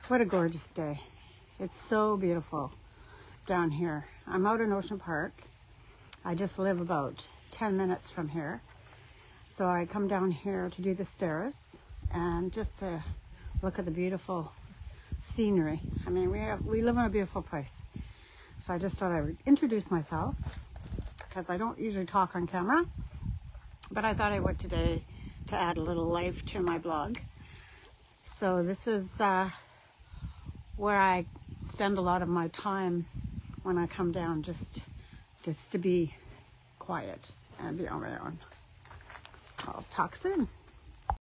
What a gorgeous day. It's so beautiful down here. I'm out in Ocean Park. I just live about 10 minutes from here. So I come down here to do the stairs and just to look at the beautiful scenery. I mean, we live in a beautiful place. So I just thought I would introduce myself because I don't usually talk on camera, but I thought I would today to add a little life to my blog. So this is where I spend a lot of my time when I come down, just to be quiet and be on my own. I'll talk soon.